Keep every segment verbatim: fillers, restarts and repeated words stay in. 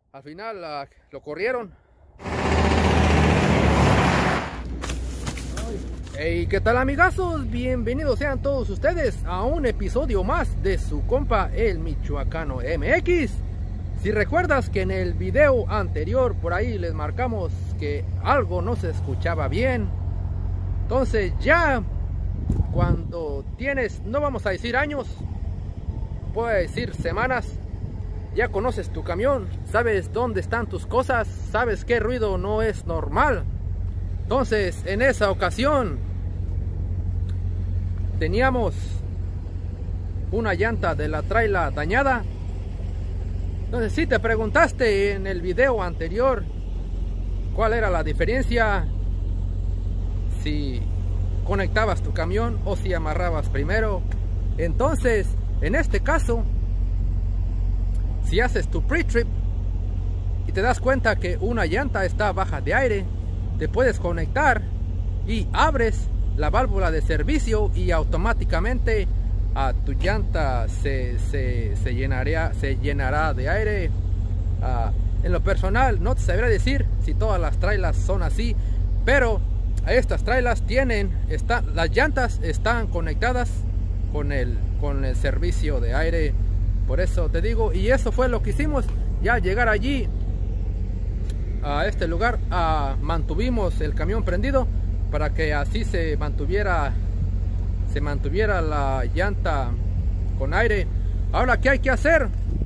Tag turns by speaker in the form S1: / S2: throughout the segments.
S1: Al final uh, lo corrieron. Hey, ¿qué tal, amigazos? Bienvenidos sean todos ustedes a un episodio más de su compa el Michoacano M X. Si recuerdas que en el video anterior por ahí les marcamos que algo no se escuchaba bien, entonces ya cuando tienes, no vamos a decir años, puedo decir semanas, ya conoces tu camión, sabes dónde están tus cosas, sabes qué ruido no es normal. Entonces en esa ocasión teníamos una llanta de la traila dañada. Entonces, si te preguntaste en el video anterior cuál era la diferencia si conectabas tu camión o si amarrabas primero, entonces en este caso, si haces tu pre-trip y te das cuenta que una llanta está baja de aire, te puedes conectar y abres la válvula de servicio y automáticamente a tu llanta se, se, se, llenará, se llenará de aire. Uh, en lo personal no te sabría decir si todas las trailas son así, pero estas trailas tienen, está, las llantas están conectadas con el, con el servicio de aire. Por eso te digo, y eso fue lo que hicimos. Ya llegar allí a este lugar, uh, mantuvimos el camión prendido para que así se mantuviera se mantuviera la llanta con aire. Ahora, ¿qué hay que hacer?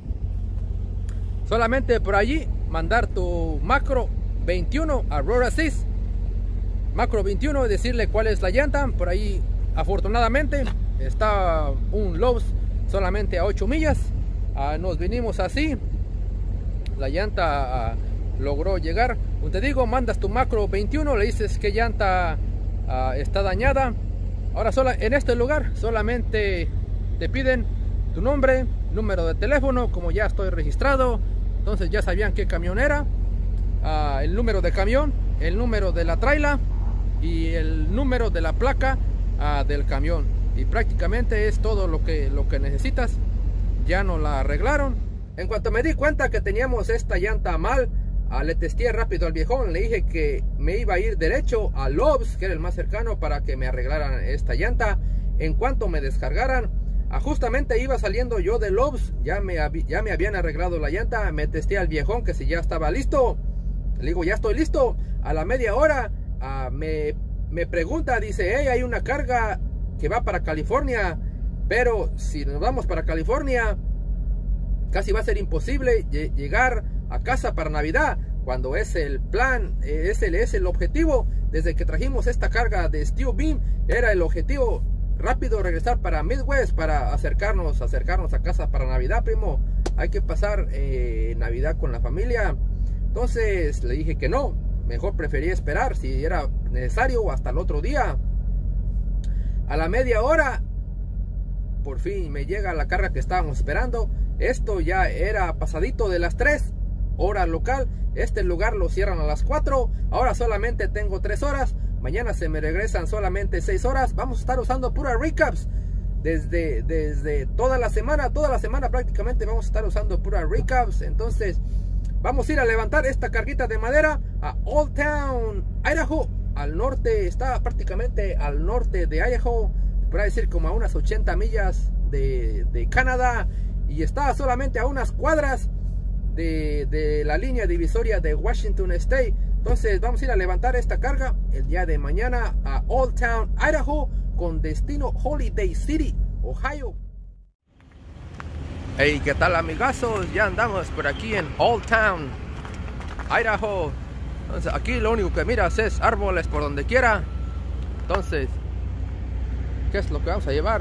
S1: Solamente por allí mandar tu macro veintiuno a Road Assist, macro veintiuno, y decirle cuál es la llanta. Por ahí afortunadamente está un Lowe's solamente a ocho millas. Uh, nos vinimos así, la llanta uh, logró llegar. Como te digo, mandas tu macro veintiuno, le dices que llanta uh, está dañada. Ahora sola, en este lugar solamente te piden tu nombre, número de teléfono, como ya estoy registrado, entonces ya sabían qué camión era, uh, el número de camión, el número de la traila y el número de la placa uh, del camión, y prácticamente es todo lo que, lo que necesitas. Ya no la arreglaron. En cuanto me di cuenta que teníamos esta llanta mal, uh, le testé rápido al viejón, le dije que me iba a ir derecho a Lowe's, que era el más cercano, para que me arreglaran esta llanta. En cuanto me descargaran, uh, justamente iba saliendo yo de Lowe's, ya me, ya me habían arreglado la llanta. Me testé al viejón que si ya estaba listo, le digo ya estoy listo. A la media hora uh, me, me pregunta, dice, hey, hay una carga que va para California, pero si nos vamos para California casi va a ser imposible llegar a casa para Navidad, cuando es el plan, es el, es el objetivo. Desde que trajimos esta carga de Steel Beam, era el objetivo rápido regresar para Midwest, para acercarnos, acercarnos a casa para Navidad, primo. Hay que pasar eh, Navidad con la familia. Entonces le dije que no, mejor prefería esperar si era necesario hasta el otro día. A la media hora, por fin me llega la carga que estábamos esperando. Esto ya era pasadito de las tres, hora local. Este lugar lo cierran a las cuatro. Ahora solamente tengo tres horas. Mañana se me regresan solamente seis horas. Vamos a estar usando pura recaps desde, desde toda la semana. Toda la semana prácticamente vamos a estar usando pura recaps. Entonces vamos a ir a levantar esta carguita de madera a Old Town, Idaho. Al norte, está prácticamente al norte de Idaho, por decir como a unas ochenta millas de, de Canadá, y está solamente a unas cuadras de, de la línea divisoria de Washington State. Entonces vamos a ir a levantar esta carga el día de mañana a Old Town, Idaho, con destino Holiday City, Ohio. Hey, ¿qué tal, amigazos? Ya andamos por aquí en Old Town, Idaho. Entonces aquí lo único que miras es árboles por donde quiera. Entonces, ¿qué es lo que vamos a llevar?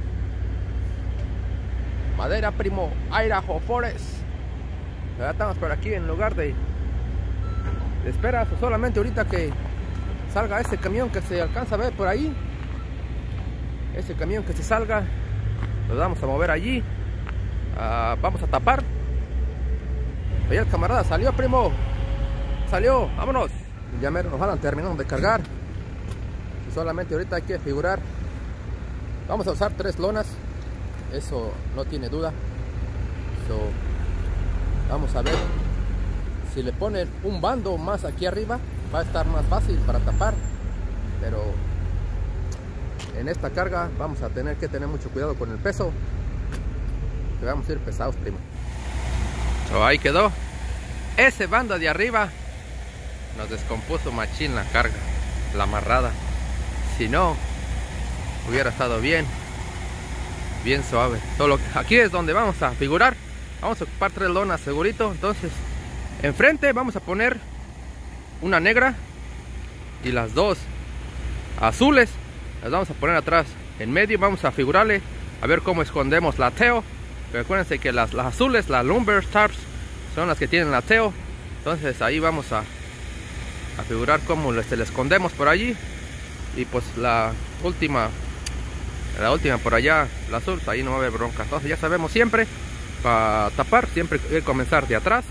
S1: Madera, primo, Idaho Forest. Ya estamos por aquí en lugar de, de espera. Solamente ahorita que salga ese camión que se alcanza a ver por ahí, ese camión que se salga, lo vamos a mover allí. Uh, vamos a tapar. Ahí el camarada salió, primo. Salió, vámonos. Ya mero nos van terminando de cargar. Solamente ahorita hay que figurar. Vamos a usar tres lonas, eso no tiene duda. So, vamos a ver si le ponen un bando más aquí arriba va a estar más fácil para tapar, pero en esta carga vamos a tener que tener mucho cuidado con el peso, que vamos a ir pesados, primo. So, ahí quedó. Ese bando de arriba nos descompuso machín la carga, la amarrada. Si no, hubiera estado bien, bien suave. Solo aquí es donde vamos a figurar. Vamos a ocupar tres lonas segurito. Entonces, enfrente vamos a poner una negra y las dos azules las vamos a poner atrás. En medio vamos a figurarle a ver cómo escondemos la tail. Pero acuérdense que las, las azules, las lumber tarps, son las que tienen la tail. Entonces ahí vamos a, a figurar cómo le, se le escondemos por allí. Y pues la última, la última por allá, la azul, ahí no va a haber bronca. Entonces ya sabemos siempre, para tapar, siempre hay que comenzar de atrás.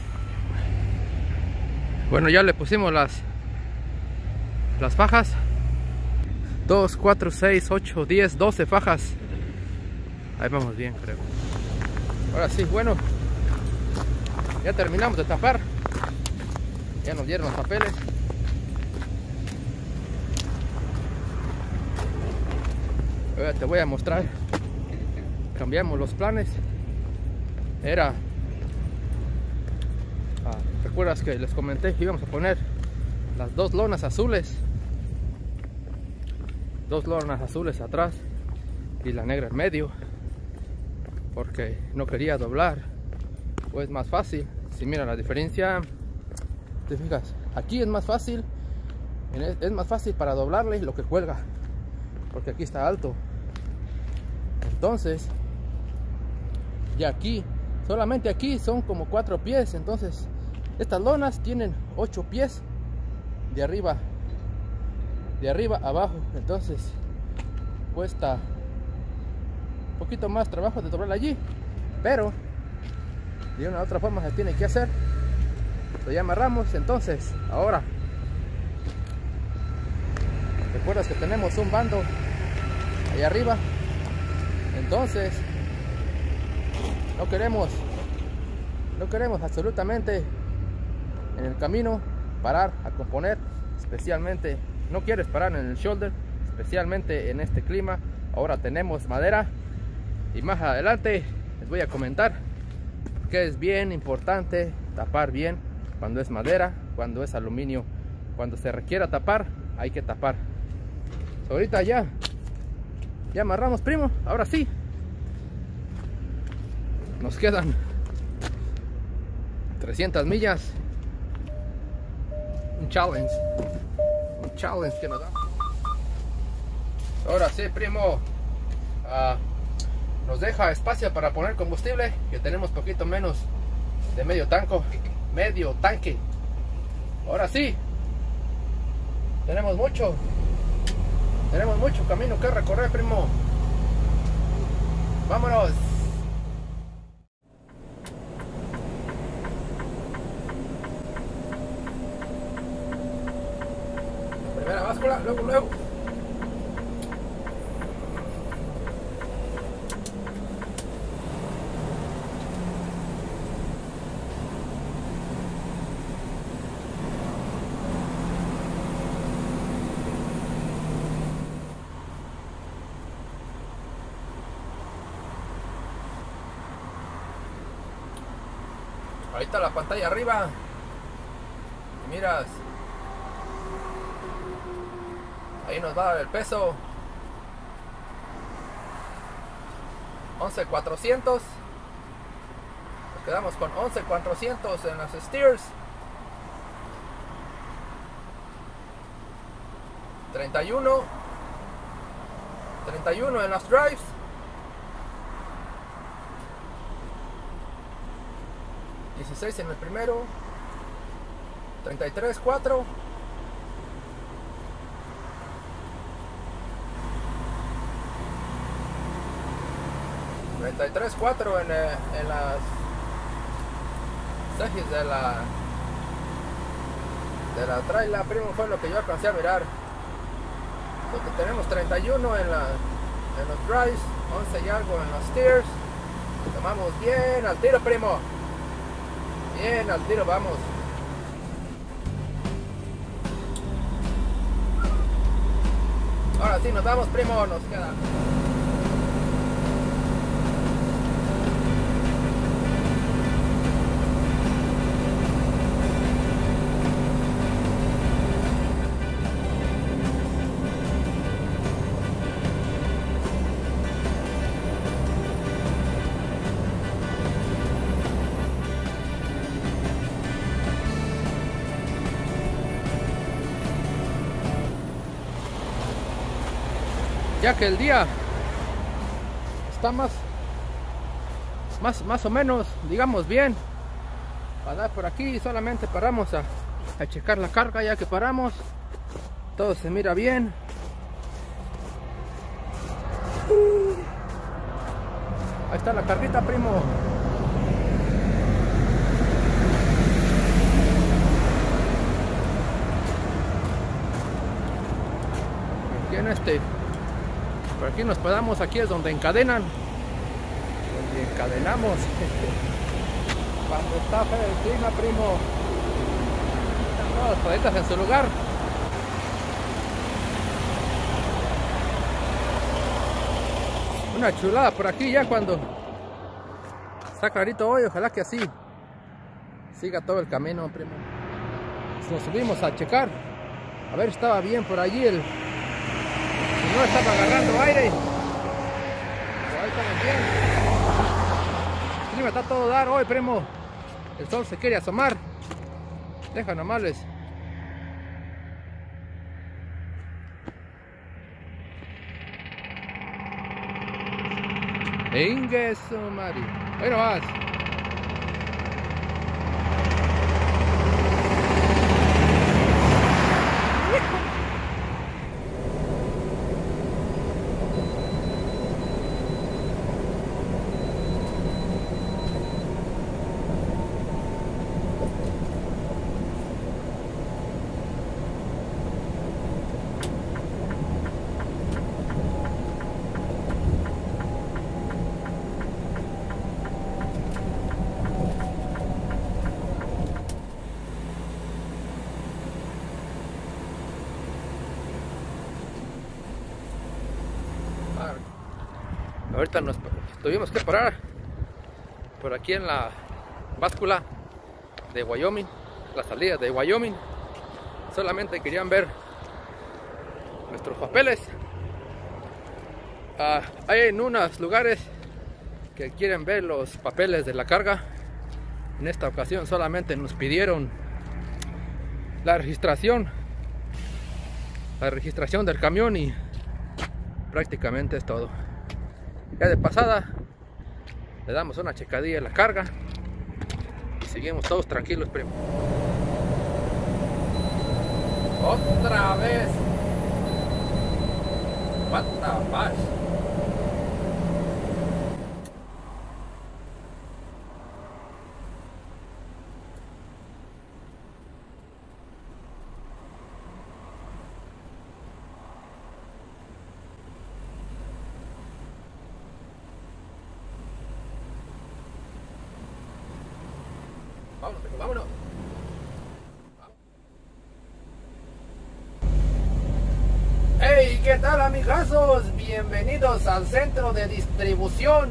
S1: Bueno, ya le pusimos las, las fajas. dos, cuatro, seis, ocho, diez, doce fajas. Ahí vamos bien, creo. Ahora sí, bueno, ya terminamos de tapar. Ya nos dieron los papeles. Ahora te voy a mostrar. Cambiamos los planes. Era, ah, recuerdas que les comenté que íbamos a poner las dos lonas azules, dos lonas azules atrás y la negra en medio, porque no quería doblar, pues más fácil. Si mira la diferencia, te fijas, aquí es más fácil, es más fácil para doblarle lo que cuelga, porque aquí está alto. Entonces, y aquí, solamente aquí son como cuatro pies. Entonces, estas lonas tienen ocho pies de arriba, de arriba a abajo. Entonces, cuesta un poquito más trabajo de doblar allí, pero de una u otra forma se tiene que hacer. Lo ya amarramos. Entonces, ahora, recuerdas que tenemos un bando ahí arriba. Entonces, no queremos, no queremos absolutamente en el camino parar a componer, especialmente, no quieres parar en el shoulder, especialmente en este clima. Ahora tenemos madera y más adelante les voy a comentar que es bien importante tapar bien cuando es madera, cuando es aluminio. Cuando se requiera tapar, hay que tapar. Ahorita ya, ya amarramos, primo. Ahora sí, nos quedan trescientas millas. Un challenge, un challenge que nos da. Ahora sí, primo, uh, nos deja espacio para poner combustible, que tenemos poquito menos de medio tanque, medio tanque. Ahora sí, tenemos mucho, tenemos mucho camino que recorrer, primo. Vámonos. Primera báscula, luego, luego. Ahí está la pantalla arriba. Miras. Ahí nos va a dar el peso. once mil cuatrocientos. Nos quedamos con once mil cuatrocientos en las steers. treinta y uno. treinta y uno en las drives. dieciséis en el primero. treinta y tres, cuatro. treinta y tres, cuatro en, eh, en las ejes de la de la traila, primo, fue lo que yo alcancé a mirar. Porque tenemos treinta y uno en, la, en los drives, once y algo en los steers. Tomamos bien al tiro, primo. Bien al tiro, vamos. Ahora sí, nos vamos, primo, nos queda. Ya que el día está más, más, más o menos, digamos bien, para dar por aquí, solamente paramos a, a checar la carga. Ya que paramos, todo se mira bien. Ahí está la carguita, primo. Aquí en este, por aquí nos paramos, aquí es donde encadenan, donde encadenamos. Cuando está feo el clima, primo, están todas las paletas en su lugar. Una chulada por aquí ya cuando está clarito hoy. Ojalá que así siga todo el camino, primo. Nos subimos a checar a ver si estaba bien por allí el, si no estaba agarrando aire. Pero ahí estamos bien. El clima está todo dar hoy, primo. El sol se quiere asomar. Deja nomás les. Ingeso, Mari. Ahí no vas. Ahorita nos tuvimos que parar por aquí en la báscula de Wyoming, la salida de Wyoming. Solamente querían ver nuestros papeles. Uh, hay en unos lugares que quieren ver los papeles de la carga. En esta ocasión solamente nos pidieron la registración, la registración del camión y prácticamente es todo. Ya de pasada le damos una checadilla a la carga y seguimos todos tranquilos, primo. Otra vez. What the fuck? Vámonos, vámonos. Hey, ¿qué tal, amigazos? Bienvenidos al centro de distribución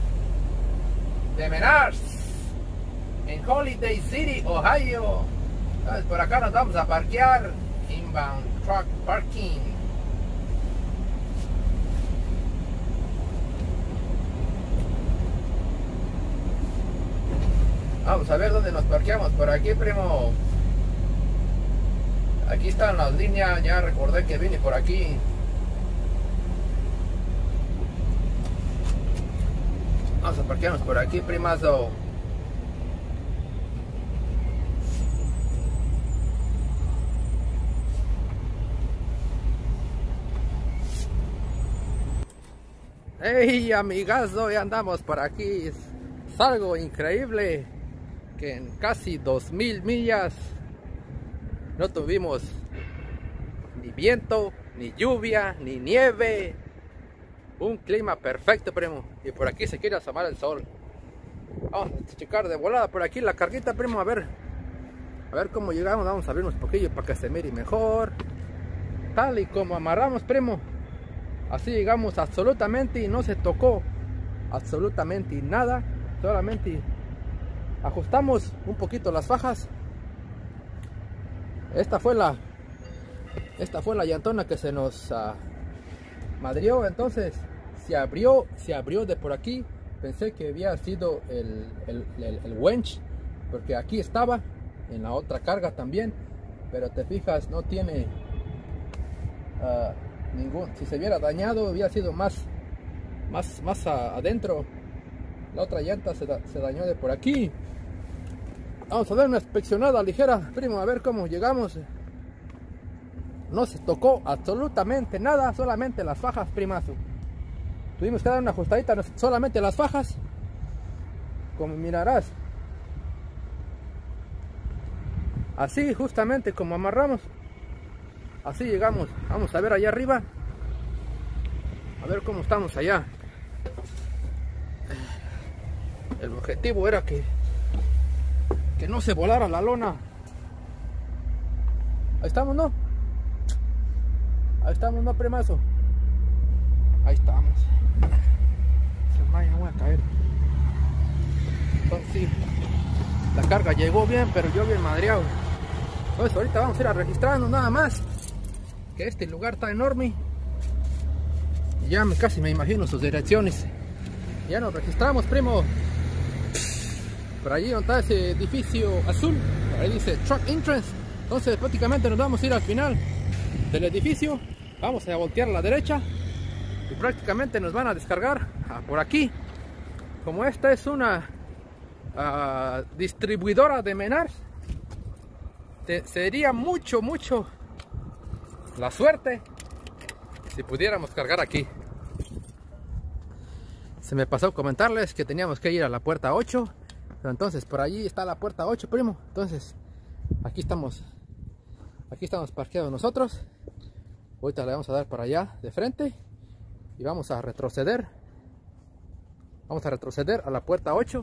S1: de Menards en Holiday City, Ohio. Por acá nos vamos a parquear. Inbound Truck Parking. Vamos a ver dónde nos parqueamos. Por aquí, primo. Aquí están las líneas. Ya recordé que vine por aquí. Vamos a parquearnos por aquí, primazo. Hey, amigazo, ya andamos por aquí. Es algo increíble que en casi dos mil millas no tuvimos ni viento, ni lluvia, ni nieve. Un clima perfecto, primo. Y por aquí se quiere asomar el sol. Vamos a checar de volada por aquí la carguita, primo. A ver, a ver cómo llegamos. Vamos a abrirnos un poquillo para que se mire mejor. tal y como amarramos, primo, así llegamos absolutamente y no se tocó absolutamente nada. Solamente ajustamos un poquito las fajas. Esta fue la esta fue la llantona que se nos uh, madrió. Entonces se abrió se abrió de por aquí. Pensé que había sido el, el, el, el winch, porque aquí estaba en la otra carga también, pero te fijas, no tiene uh, ningún. Si se hubiera dañado, hubiera sido más más más a, adentro. La otra llanta se, da, se dañó de por aquí. Vamos a dar una inspeccionada ligera, primo, a ver cómo llegamos. No se tocó absolutamente nada, solamente las fajas, primazo. Tuvimos que dar una ajustadita, solamente las fajas, como mirarás. Así, justamente como amarramos, así llegamos. Vamos a ver allá arriba, a ver cómo estamos allá. El objetivo era que que no se volara la lona. Ahí estamos, ¿no? Ahí estamos, ¿no, primazo? Ahí estamos. Se vaya, voy a caer. Entonces sí, la carga llegó bien, pero yo bien madreado. Entonces ahorita vamos a ir a registrarnos nada más, que este lugar está enorme. Y ya me, casi me imagino sus direcciones. Ya nos registramos, primo. Por allí donde está ese edificio azul, por ahí dice Truck Entrance. Entonces prácticamente nos vamos a ir al final del edificio. Vamos a voltear a la derecha y prácticamente nos van a descargar ah, por aquí. Como esta es una uh, distribuidora de Menards, te, sería mucho mucho la suerte si pudiéramos cargar aquí. Se me pasó comentarles que teníamos que ir a la puerta ocho. Pero entonces por allí está la puerta ocho, primo. Entonces aquí estamos aquí estamos parqueados nosotros. Ahorita le vamos a dar para allá de frente y vamos a retroceder. Vamos a retroceder a la puerta ocho.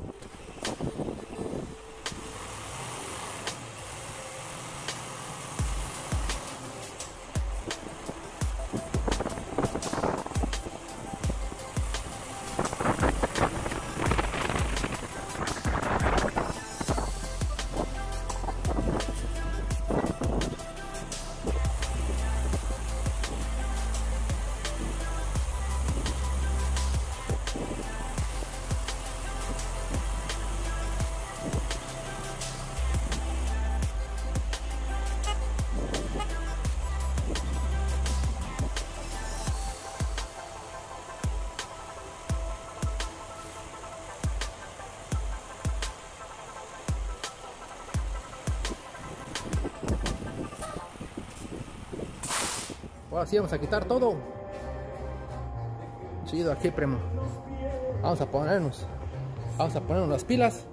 S1: Ahora sí vamos a quitar todo. Chido aquí, primo. Vamos a ponernos. Vamos a ponernos las pilas.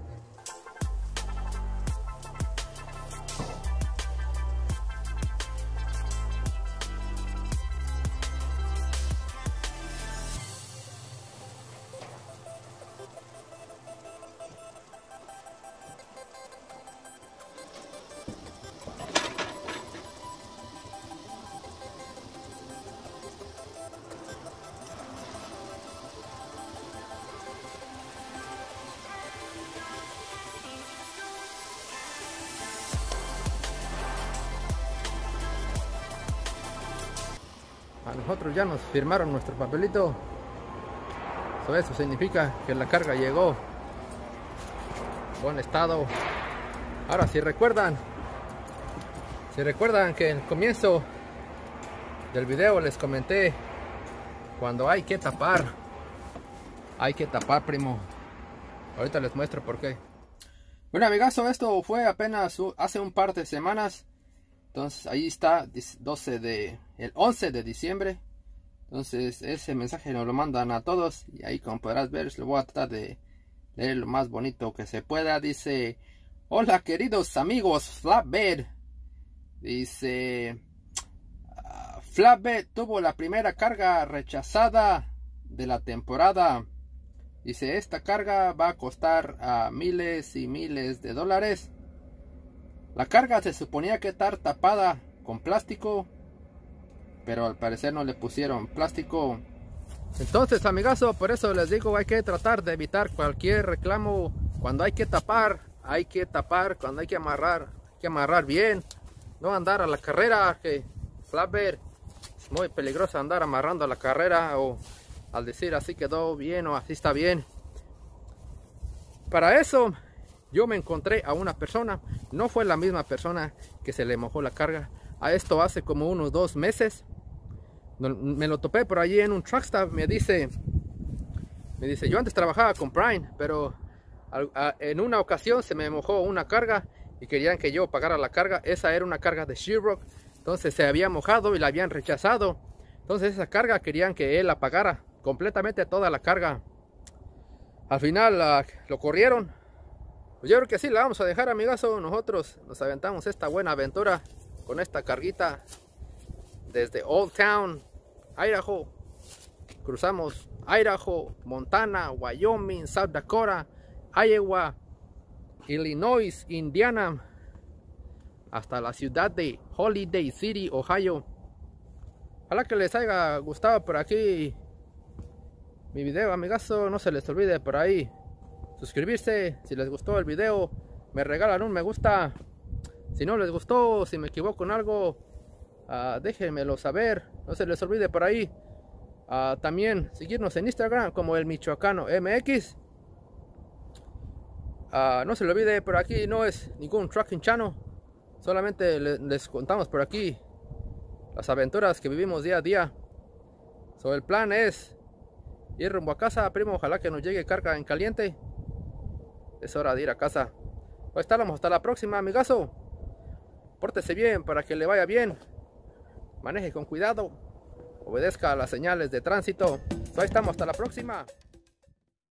S1: A nosotros ya nos firmaron nuestro papelito. So, eso significa que la carga llegó en buen estado. Ahora si recuerdan Si recuerdan que en el comienzo del video les comenté, cuando hay que tapar, hay que tapar, primo. Ahorita les muestro por qué. Bueno, amigazo, esto fue apenas hace un par de semanas. Entonces ahí está, doce de, el once de diciembre. Entonces ese mensaje nos lo mandan a todos. Y ahí, como podrás ver, lo voy a tratar de leer lo más bonito que se pueda. Dice: hola queridos amigos Flatbed. Dice: uh, Flatbed tuvo la primera carga rechazada de la temporada. Dice: esta carga va a costar uh, miles y miles de dólares. La carga se suponía que estar tapada con plástico. pero al parecer no le pusieron plástico. Entonces, amigazo, por eso les digo, hay que tratar de evitar cualquier reclamo. Cuando hay que tapar, hay que tapar. Cuando hay que amarrar, hay que amarrar bien. No andar a la carrera, que flatbed es muy peligroso andar amarrando a la carrera, o al decir así quedó bien o así está bien. Para eso yo me encontré a una persona, no fue la misma persona que se le mojó la carga. A esto hace como unos dos meses. Me lo topé por allí en un truck stop. Me dice, me dice, yo antes trabajaba con Prime, pero en una ocasión se me mojó una carga y querían que yo pagara la carga. Esa era una carga de Sheetrock, entonces se había mojado y la habían rechazado. Entonces esa carga querían que él la pagara completamente, toda la carga. Al final uh, lo corrieron. Pues yo creo que sí la vamos a dejar, amigazo. Nosotros nos aventamos esta buena aventura con esta carguita desde Old Town, Idaho. Cruzamos Idaho, Montana, Wyoming, South Dakota, Iowa, Illinois, Indiana, hasta la ciudad de Holiday City, Ohio. Ojalá que les haya gustado por aquí mi video, amigazo. No se les olvide por ahí suscribirse. Si les gustó el video, me regalan un me gusta. Si no les gustó, si me equivoco en algo, uh, déjenmelo saber. No se les olvide por ahí uh, también seguirnos en Instagram como el Michoacano M X. Uh, no se les olvide, por aquí no es ningún trucking channel, solamente les, les contamos por aquí las aventuras que vivimos día a día. So, el plan es ir rumbo a casa, primo. Ojalá que nos llegue carga en caliente. Es hora de ir a casa. Pues estaremos hasta la próxima, amigazo. Pórtese bien para que le vaya bien. Maneje con cuidado. Obedezca a las señales de tránsito. Ahí estamos, hasta la próxima.